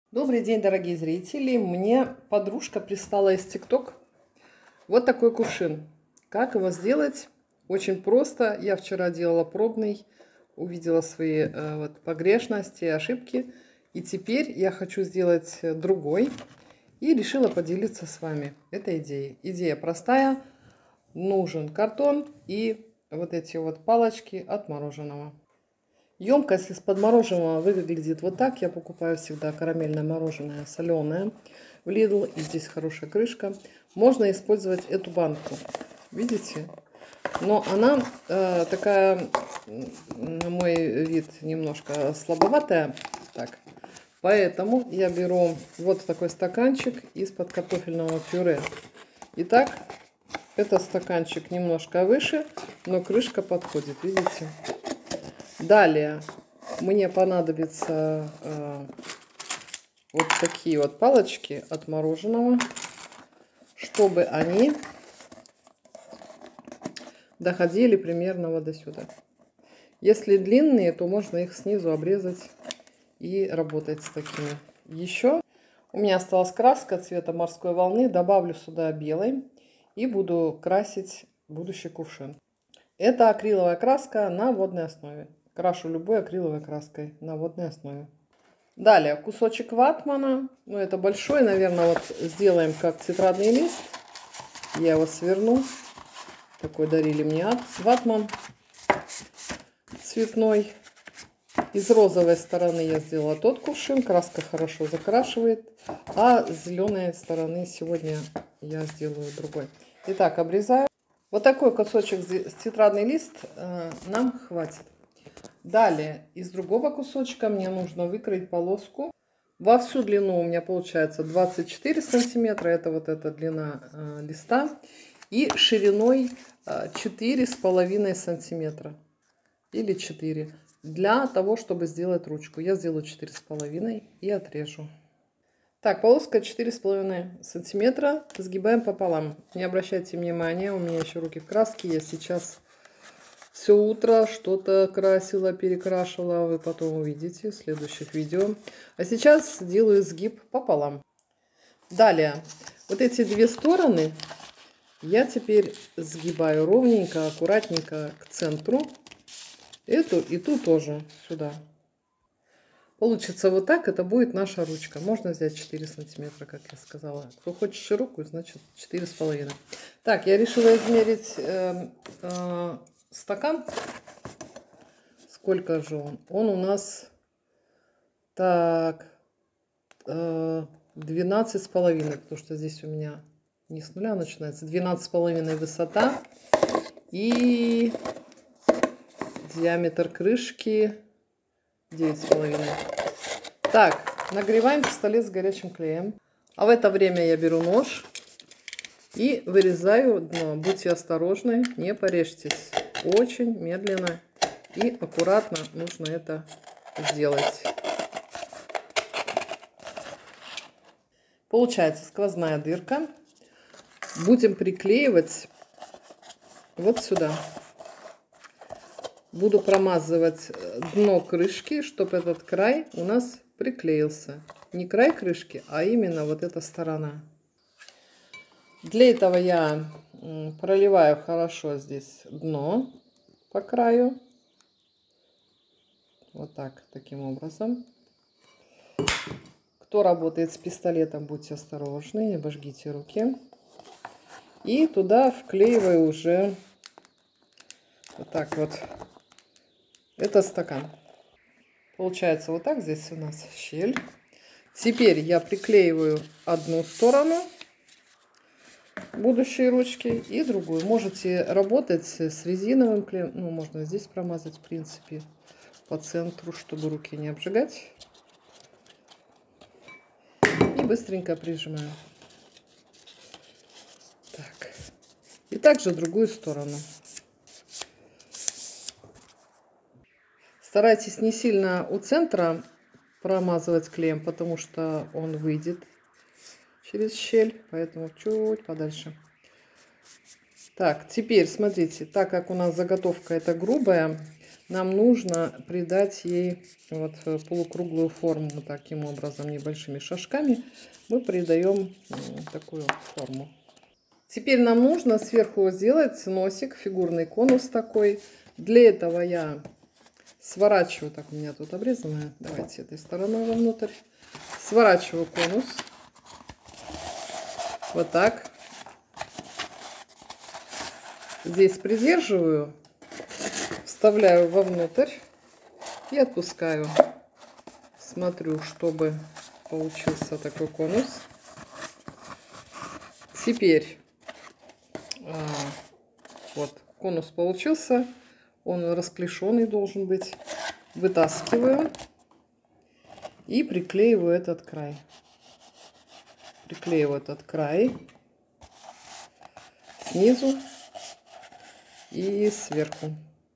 Добрый день, дорогие зрители! Мне подружка прислала из ТикТок вот такой кувшин. Как его сделать? Очень просто. Я вчера делала пробный, увидела свои погрешности, ошибки. И теперь я хочу сделать другой. И решила поделиться с вами этой идеей. Идея простая. Нужен картон и вот эти вот палочки от мороженого. Емкость из-под мороженого выглядит вот так. Я покупаю всегда карамельное мороженое соленое в Lidl. И здесь хорошая крышка. Можно использовать эту банку. Видите? Но она такая, на мой вид, немножко слабоватая. Так. Поэтому я беру вот такой стаканчик из-под картофельного пюре. Итак, этот стаканчик немножко выше, но крышка подходит. Видите? Далее мне понадобятся вот такие вот палочки от мороженого, чтобы они доходили примерно вот до сюда. Если длинные, то можно их снизу обрезать и работать с такими. Еще у меня осталась краска цвета морской волны. Добавлю сюда белой и буду красить будущий кувшин. Это акриловая краска на водной основе. Крашу любой акриловой краской на водной основе. Далее кусочек ватмана. Ну, это большой, наверное, вот сделаем как тетрадный лист. Я его сверну. Такой дарили мне ватман цветной. Из розовой стороны я сделала тот кувшин. Краска хорошо закрашивает. А с зеленой стороны сегодня я сделаю другой. Итак, обрезаю. Вот такой кусочек тетрадный лист нам хватит. Далее из другого кусочка мне нужно выкроить полоску. Во всю длину у меня получается 24 сантиметра. Это вот эта длина листа. И шириной 4,5 сантиметра. Или 4. Для того, чтобы сделать ручку. Я сделаю 4,5 и отрежу. Так, полоска 4,5 сантиметра. Сгибаем пополам. Не обращайте внимания, у меня еще руки в краске. Я сейчас все утро что-то красила, перекрашивала. Вы потом увидите в следующих видео. А сейчас делаю сгиб пополам. Далее, вот эти две стороны я теперь сгибаю ровненько, аккуратненько к центру. Эту и ту тоже сюда. Получится вот так, это будет наша ручка. Можно взять 4 сантиметра, как я сказала. Кто хочет широкую, значит 4,5. Так, я решила измерить стакан. Сколько же он? Он у нас так 12,5, потому что здесь у меня не с нуля начинается. 12,5 высота. И диаметр крышки 9,5. Так, нагреваем пистолет с горячим клеем. А в это время я беру нож и вырезаю дно. Будьте осторожны, не порежьтесь. Очень медленно и аккуратно нужно это сделать. Получается сквозная дырка. Будем приклеивать вот сюда. Буду промазывать дно крышки, чтобы этот край у нас приклеился. Не край крышки, а именно вот эта сторона. Для этого я проливаю хорошо здесь дно по краю. Вот так, таким образом. Кто работает с пистолетом, будьте осторожны, не обожгите руки. И туда вклеиваю уже вот так вот. Это стакан. Получается вот так. Здесь у нас щель. Теперь я приклеиваю одну сторону будущей ручки и другую. Можете работать с резиновым клеем. Ну, можно здесь промазать, в принципе, по центру, чтобы руки не обжигать. И быстренько прижимаю. Так. И также другую сторону. Старайтесь не сильно у центра промазывать клеем, потому что он выйдет через щель, поэтому чуть подальше. Так, теперь смотрите, так как у нас заготовка это грубая, нам нужно придать ей вот полукруглую форму. Вот таким образом, небольшими шажками мы придаем такую форму. Теперь нам нужно сверху сделать носик, фигурный конус такой. Для этого я сворачиваю, так у меня тут обрезанное, давайте этой стороной вовнутрь. Сворачиваю конус. Вот так. Здесь придерживаю, вставляю вовнутрь и отпускаю. Смотрю, чтобы получился такой конус. Теперь вот конус получился, он расклешенный должен быть. Вытаскиваю и приклеиваю этот край. Приклеиваю этот край снизу и сверху.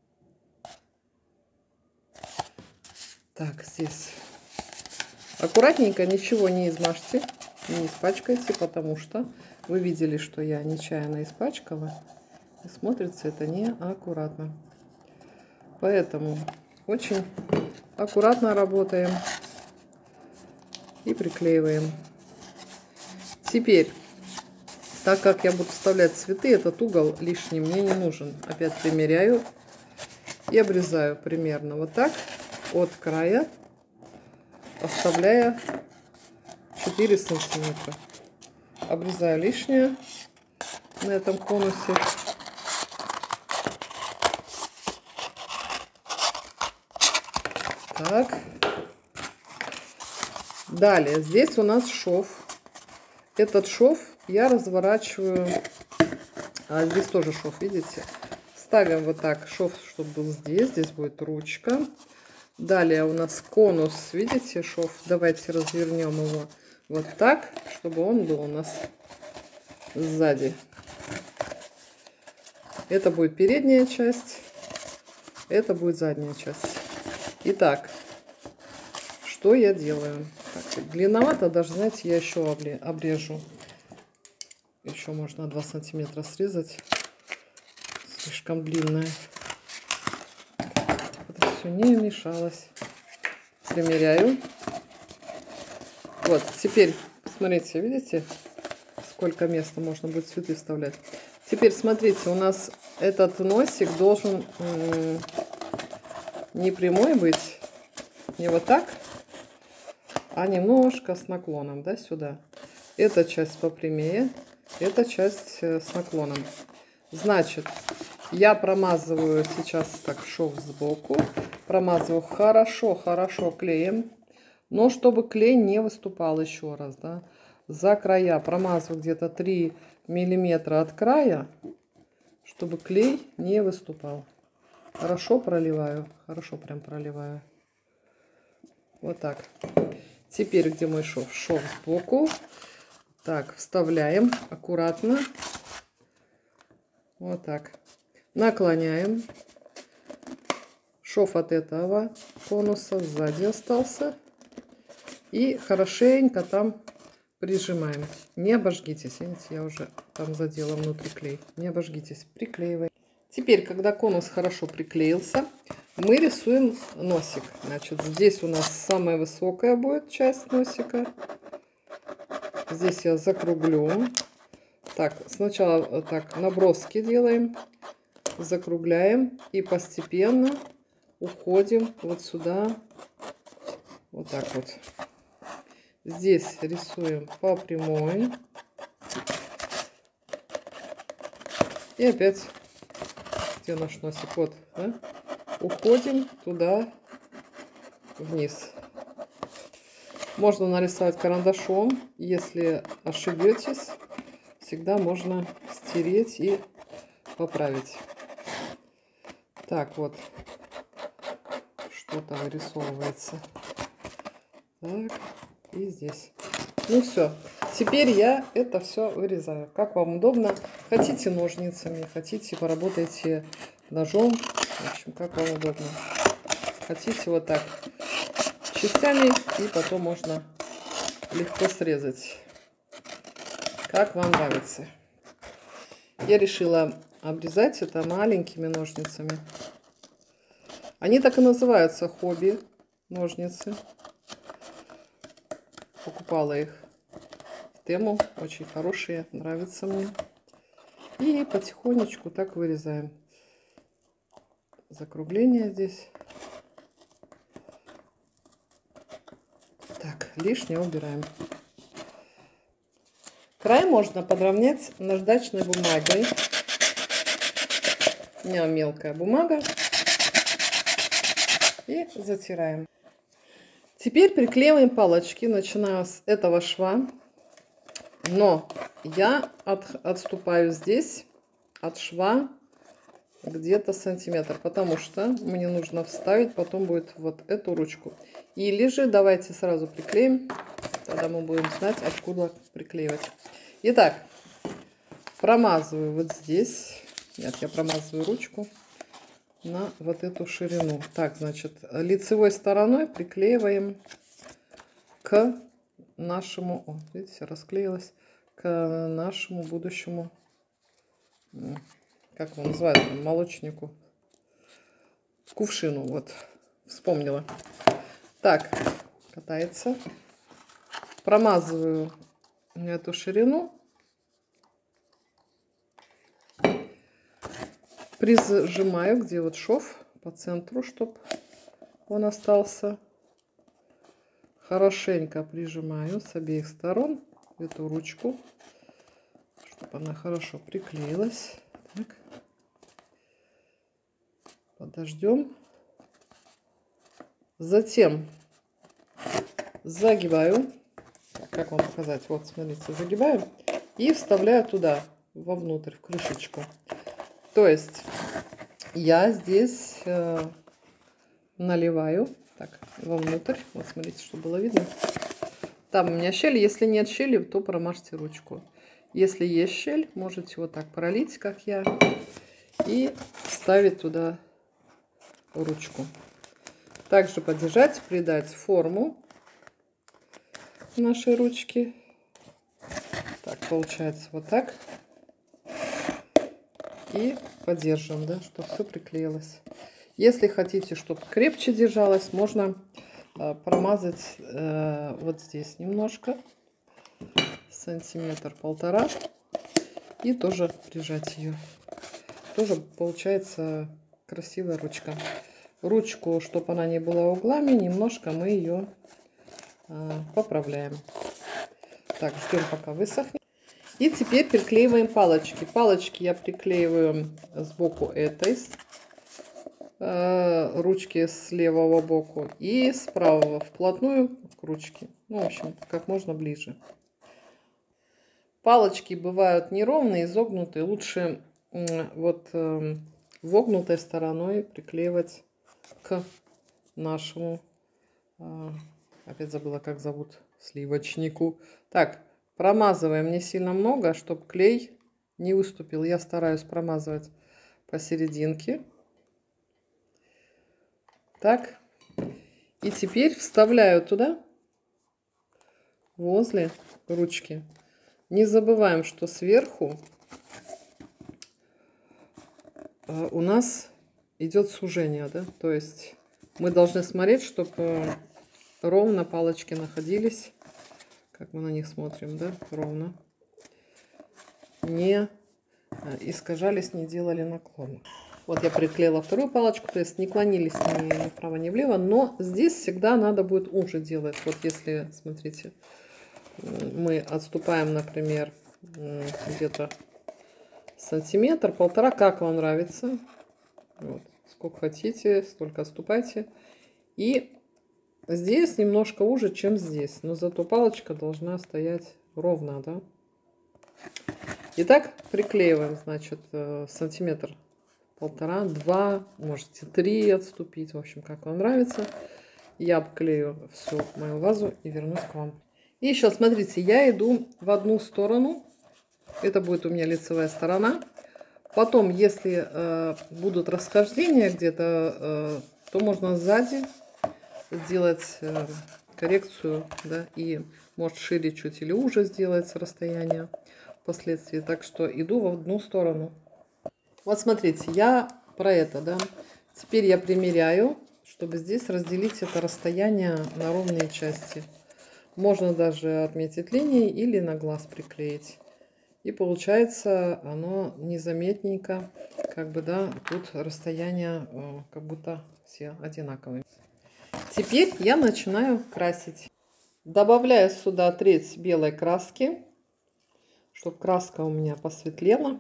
Так, здесь аккуратненько, ничего не измажьте, не испачкайте, потому что вы видели, что я нечаянно испачкала. И смотрится это неаккуратно. Поэтому очень аккуратно работаем и приклеиваем. Теперь, так как я буду вставлять цветы, этот угол лишний мне не нужен. Опять примеряю и обрезаю примерно вот так от края, оставляя 4 сантиметра. Обрезаю лишнее на этом конусе. Так. Далее, здесь у нас шов. Этот шов я разворачиваю. А здесь тоже шов, видите? Ставим вот так шов, чтобы был здесь. Здесь будет ручка. Далее у нас конус, видите, шов. Давайте развернем его вот так, чтобы он был у нас сзади. Это будет передняя часть. Это будет задняя часть. Итак, что я делаю? Так, длинновато, даже, знаете, я еще обрежу. Еще можно 2 сантиметра срезать. Слишком длинное. Это все не мешалось. Примеряю. Вот, теперь, смотрите, видите, сколько места можно будет цветы вставлять. Теперь, смотрите, у нас этот носик должен не прямой быть, не вот так, а немножко с наклоном, да, сюда. Эта часть попрямее, эта часть с наклоном. Значит, я промазываю сейчас так шов сбоку, промазываю хорошо клеем, но чтобы клей не выступал еще раз, да, за края промазываю где-то 3 миллиметра от края, чтобы клей не выступал. Хорошо проливаю, хорошо прям проливаю. Вот так. Теперь где мой шов? Шов сбоку. Так, вставляем аккуратно. Вот так. Наклоняем. Шов от этого конуса сзади остался. И хорошенько там прижимаем. Не обожгитесь. Видите, я уже там задела внутри клей. Не обожгитесь. Приклеиваем. Теперь, когда конус хорошо приклеился, мы рисуем носик. Значит, здесь у нас самая высокая будет часть носика. Здесь я закруглю. Так, сначала так наброски делаем, закругляем и постепенно уходим вот сюда. Вот так вот. Здесь рисуем по прямой. И опять, где наш носик? Вот, да? Уходим туда вниз. Можно нарисовать карандашом. Если ошибетесь, всегда можно стереть и поправить. Так, вот. Что-то вырисовывается. Так, и здесь. Ну все. Теперь я это все вырезаю. Как вам удобно. Хотите ножницами, хотите поработайте ножом. В общем, как вам удобно. Хотите вот так частями, и потом можно легко срезать. Как вам нравится. Я решила обрезать это маленькими ножницами. Они так и называются, хобби ножницы. Покупала их в Тему, очень хорошие, нравятся мне. И потихонечку так вырезаем. Закругление здесь. Так, лишнее убираем. Край можно подровнять наждачной бумагой. У меня мелкая бумага. И затираем. Теперь приклеиваем палочки. Начинаю с этого шва. Но я отступаю здесь от шва где-то сантиметр, потому что мне нужно вставить потом будет вот эту ручку. Или же давайте сразу приклеим, тогда мы будем знать, откуда приклеивать. Итак, промазываю вот здесь. Нет, я промазываю ручку на вот эту ширину. Так, значит, лицевой стороной приклеиваем к нашему, о, видите, расклеилась, к нашему будущему, как его называют, молочнику, кувшину, вот, вспомнила. Так, катается. Промазываю эту ширину. Прижимаю, где вот шов, по центру, чтобы он остался. Хорошенько прижимаю с обеих сторон эту ручку, чтобы она хорошо приклеилась. Так. Подождем. Затем загибаю. Как вам показать? Вот, смотрите, загибаю и вставляю туда, вовнутрь, в крышечку. То есть я здесь наливаю так вовнутрь. Вот смотрите, чтобы было видно. Там у меня щель. Если нет щели, то промажьте ручку. Если есть щель, можете вот так пролить, как я, и вставить туда ручку. Также подержать, придать форму нашей ручки. Так, получается вот так. И подержим, да, чтобы все приклеилось. Если хотите, чтобы крепче держалось, можно промазать вот здесь немножко, сантиметр-полтора, и тоже прижать ее. Тоже получается красивая ручка. Ручку, чтобы она не была углами, немножко мы ее поправляем. Так, ждем, пока высохнет. И теперь приклеиваем палочки. Палочки я приклеиваю сбоку этой ручки, с левого боку, и с правого вплотную к ручке. Ну, в общем, как можно ближе. Палочки бывают неровные, изогнутые. Лучше вот вогнутой стороной приклеивать к нашему, опять забыла, как зовут, сливочнику. Так, промазываем не сильно много, чтобы клей не выступил. Я стараюсь промазывать посерединке. Так, и теперь вставляю туда, возле ручки. Не забываем, что сверху у нас идет сужение, да, то есть мы должны смотреть, чтобы ровно палочки находились, как мы на них смотрим, да, ровно, не искажались, не делали наклон. Вот я приклеила вторую палочку, то есть не клонились ни вправо, ни влево, но здесь всегда надо будет уже делать. Вот если, смотрите, мы отступаем, например, где-то сантиметр-полтора, как вам нравится, вот, сколько хотите, столько отступайте. И здесь немножко уже, чем здесь, но зато палочка должна стоять ровно, да. Итак, приклеиваем, значит, сантиметр, полтора, 2, можете 3 отступить, в общем, как вам нравится. Я обклею всю мою вазу и вернусь к вам. И еще, смотрите, я иду в одну сторону, это будет у меня лицевая сторона. Потом, если будут расхождения где-то, то можно сзади сделать коррекцию, да, и может шире чуть или уже сделать расстояние впоследствии. Так что иду в одну сторону. Вот смотрите, я про это, да. Теперь я примеряю, чтобы здесь разделить это расстояние на ровные части. Можно даже отметить линией или на глаз приклеить. И получается оно незаметненько, как бы, да, тут расстояние как будто все одинаковые. Теперь я начинаю красить. Добавляю сюда треть белой краски, чтобы краска у меня посветлела.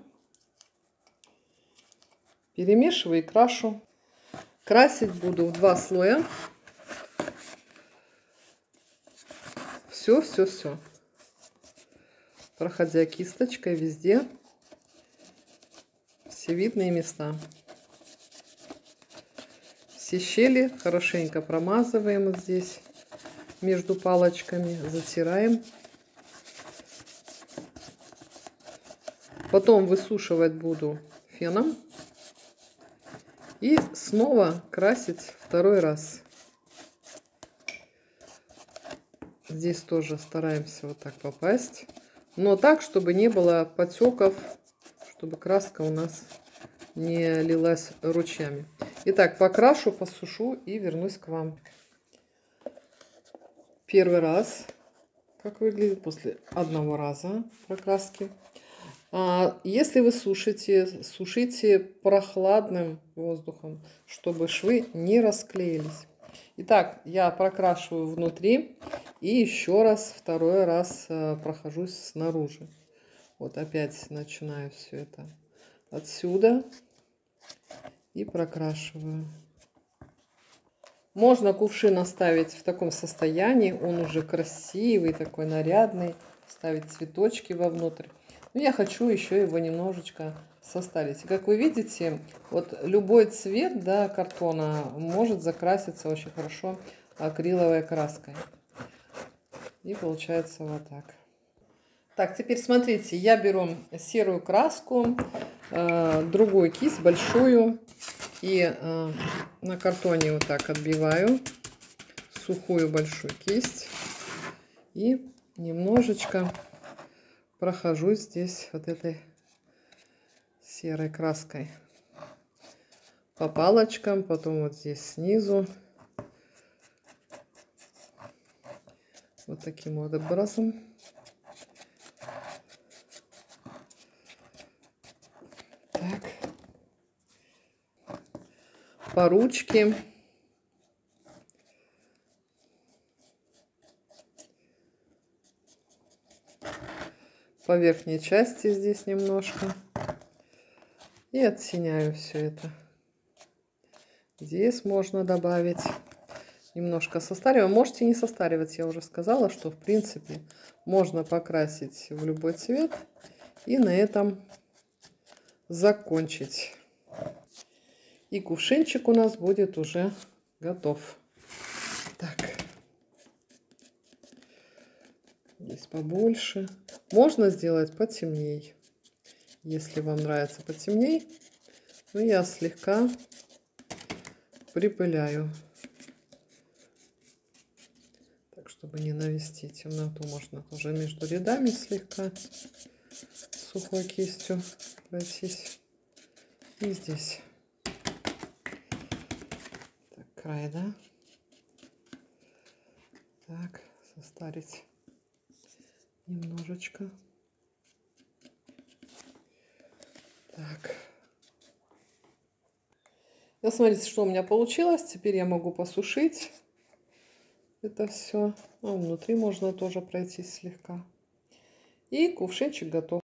Перемешиваю и крашу. Красить буду в 2 слоя. Все. Проходя кисточкой везде. Все видные места. Все щели хорошенько промазываем вот здесь между палочками. Затираем. Потом высушивать буду феном. И снова красить второй раз. Здесь тоже стараемся вот так попасть. Но так, чтобы не было потеков, чтобы краска у нас не лилась ручьями. Итак, покрашу, посушу и вернусь к вам. Первый раз, как выглядит после одного раза прокраски. Если вы сушите, сушите прохладным воздухом, чтобы швы не расклеились. Итак, я прокрашиваю внутри и еще раз, второй раз прохожусь снаружи. Вот опять начинаю все это отсюда и прокрашиваю. Можно кувшин оставить в таком состоянии, он уже красивый, такой нарядный, ставить цветочки вовнутрь. Но я хочу еще его немножечко состарить. И как вы видите, вот любой цвет, да, картона может закраситься очень хорошо акриловой краской. И получается вот так. Так, теперь смотрите, я беру серую краску, другую кисть, большую, и на картоне вот так отбиваю сухую большую кисть и немножечко прохожусь здесь вот этой серой краской по палочкам, потом вот здесь снизу. Вот таким вот образом. Так. По ручке. По верхней части здесь немножко. И оттеняю все это. Здесь можно добавить. Немножко состариваю. Можете не состаривать. Я уже сказала, что в принципе можно покрасить в любой цвет. И на этом закончить. И кувшинчик у нас будет уже готов. Так. Здесь побольше. Можно сделать потемней. Если вам нравится потемней. Но я слегка припыляю. Так, чтобы не навести темноту, можно тоже между рядами слегка сухой кистью пройтись. И здесь. Так, край, да? Так, состарить немножечко. Так. Ну, смотрите, что у меня получилось. Теперь я могу посушить это все. Ну, внутри можно тоже пройтись слегка. И кувшинчик готов.